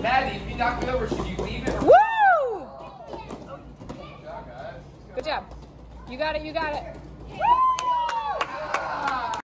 Maddie, if you knock me over, should you leave it? Woo! Good job, guys. Good job. You got it, you got it. Woo!